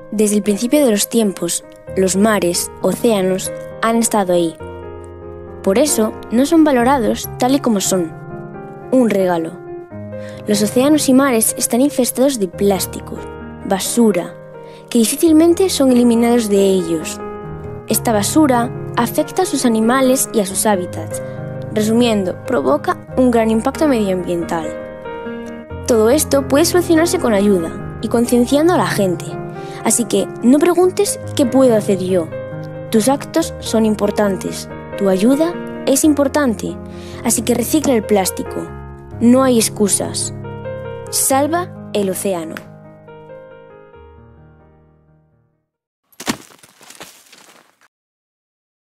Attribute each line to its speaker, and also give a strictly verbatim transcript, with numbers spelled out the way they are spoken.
Speaker 1: Desde el principio de los tiempos, los mares, océanos, han estado ahí. Por eso, no son valorados tal y como son. Un regalo. Los océanos y mares están infestados de plástico, basura, que difícilmente son eliminados de ellos. Esta basura afecta a sus animales y a sus hábitats. Resumiendo, provoca un gran impacto medioambiental. Todo esto puede solucionarse con ayuda y concienciando a la gente. Así que no preguntes qué puedo hacer yo. Tus actos son importantes. Tu ayuda es importante. Así que recicla el plástico. No hay excusas. Salva el océano.